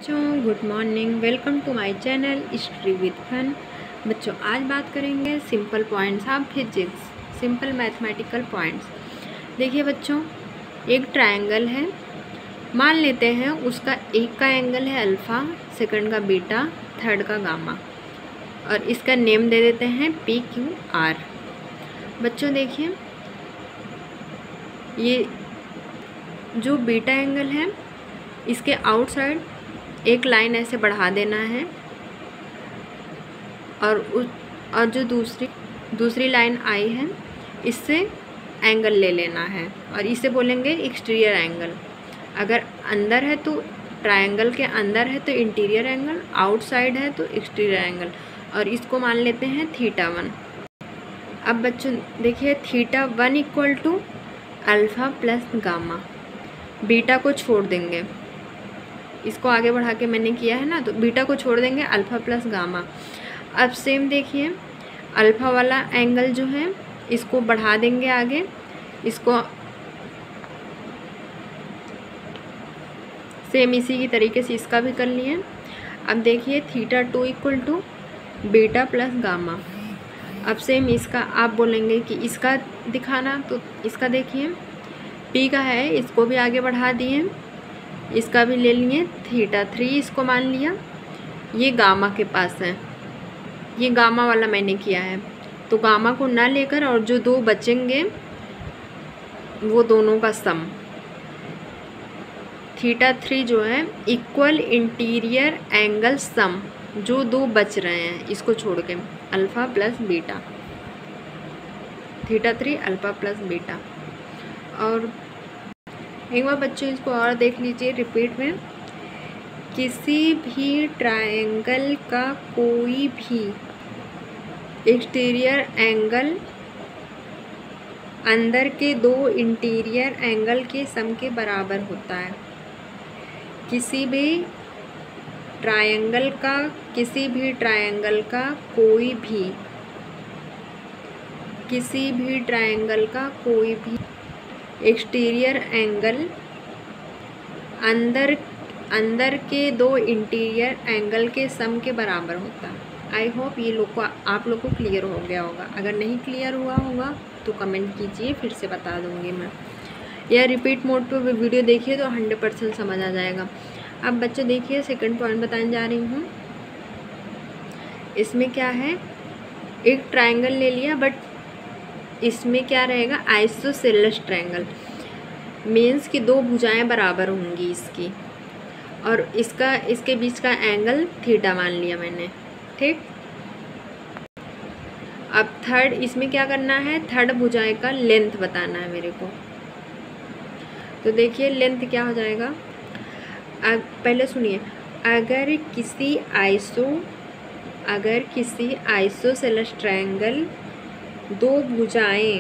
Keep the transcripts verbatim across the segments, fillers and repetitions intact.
बच्चों, good morning. Welcome to my channel history with fun. बच्चों, आज बात करेंगे simple points of physics, simple mathematical points. देखिए बच्चों, एक ट्रायंगल है। मान लेते हैं उसका एक का एंगल है अल्फ़ा, सेकंड का बीटा, थर्ड का गामा, और इसका नेम दे देते हैं पी क्यू आर। बच्चों देखिए, ये जो बीटा एंगल है इसके आउटसाइड एक लाइन ऐसे बढ़ा देना है, और उस और जो दूसरी दूसरी लाइन आई है इससे एंगल ले लेना है, और इसे बोलेंगे एक्सटीरियर एंगल। अगर अंदर है तो ट्रायंगल के अंदर है तो इंटीरियर एंगल, आउटसाइड है तो एक्सटीरियर एंगल, और इसको मान लेते हैं थीटा वन। अब बच्चों देखिए, theta one equal to alpha plus gamma. Beta को छोड़ देंगे, इसको आगे बढ़ा के मैंने किया है ना, तो बीटा को छोड़ देंगे, अल्फ़ा प्लस गामा। अब सेम देखिए, अल्फ़ा वाला एंगल जो है इसको बढ़ा देंगे आगे, इसको सेम इसी की तरीके से इसका भी कर लिए। अब देखिए, theta two equal to beta plus gamma. अब सेम इसका आप बोलेंगे कि इसका दिखाना, तो इसका देखिए पी का है, इसको भी आगे बढ़ा दिए, इसका भी ले लिए, थीटा थ्री इसको मान लिया। ये गामा के पास है, ये गामा वाला मैंने किया है, तो गामा को ना लेकर और जो दो बचेंगे वो दोनों का सम, थीटा थ्री जो है इक्वल इंटीरियर एंगल सम, जो दो बच रहे हैं इसको छोड़ के, alpha plus beta, theta three alpha plus beta. और एक बार बच्चों इसको और देख लीजिए रिपीट में, किसी भी ट्रायंगल का कोई भी एक्सटीरियर एंगल अंदर के दो इंटीरियर एंगल के सम के बराबर होता है। किसी भी ट्रायंगल का किसी भी ट्रायंगल का कोई भी किसी भी ट्रायंगल का कोई भी एक्सटीरियर एंगल अंदर अंदर के दो इंटीरियर एंगल के सम के बराबर होता है। आई होप ये लोग को आप लोग को क्लियर हो गया होगा। अगर नहीं क्लियर हुआ होगा तो कमेंट कीजिए, फिर से बता दूंगी मैं, या रिपीट मोड पे वीडियो देखिए तो हंड्रेड परसेंट समझ आ जाएगा। अब बच्चे देखिए, सेकंड पॉइंट बताने जा रही हूँ। इसमें क्या है, एक ट्रायंगल ले लिया, बट इसमें क्या रहेगा, आइसोसेलेस ट्रायंगल, मीन्स कि दो भुजाएं बराबर होंगी इसकी, और इसका इसके बीच का एंगल थीटा मान लिया मैंने, ठीक। अब थर्ड, इसमें क्या करना है, थर्ड भुजाएं का लेंथ बताना है मेरे को। तो देखिए लेंथ क्या हो जाएगा, अब पहले सुनिए, अगर किसी आइसो अगर किसी आइसोसेलेस ट्रायंगल दो भुजाएं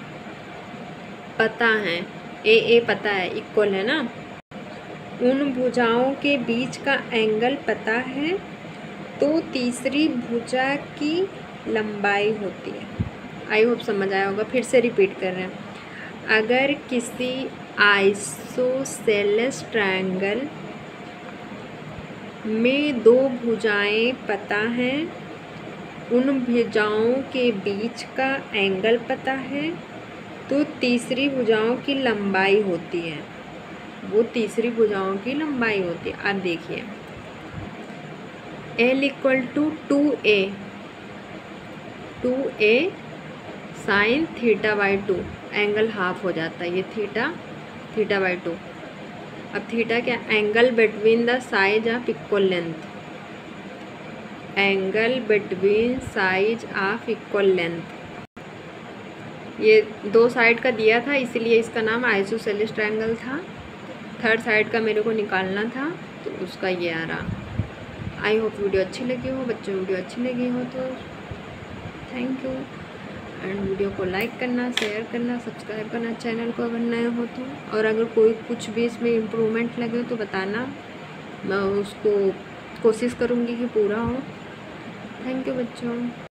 पता हैं, ए ए पता है, इक्वल है ना, उन भुजाओं के बीच का एंगल पता है, तो तीसरी भुजा की लंबाई होती है। आई होप समझ आया होगा, फिर से रिपीट कर रहे हैं। अगर किसी आइसोसेलेस ट्रायंगल में दो भुजाएं पता हैं, उन भुजाओं के बीच का एंगल पता है, तो तीसरी भुजाओं की लंबाई होती है, वो तीसरी भुजाओं की लंबाई होती है। अब देखिए, L equal to two A two A sine theta by two, angle half हो जाता है, ये थीटा थीटा बाई टू। अब थीटा क्या, angle between the side of equal length, angle between साइज ऑफ इक्वल लेंथ। ये दो साइड का दिया था, इसीलिए इसका नाम आइसोसेलेस ट्रायंगल था। थर्ड साइड का मेरे को निकालना था, तो उसका ये आ रहा। आई होप वीडियो अच्छी लगी हो बच्चों, वीडियो अच्छी लगी हो तो थैंक यू, एंड वीडियो को लाइक करना, शेयर करना, सब्सक्राइब करना चैनल को अगर नए हो तो, और अगर कोई कुछ भी इसमें इम्प्रूवमेंट लगे तो बताना, मैं उसको कोशिश करूँगी कि पूरा हो। थैंक यू बच्चों।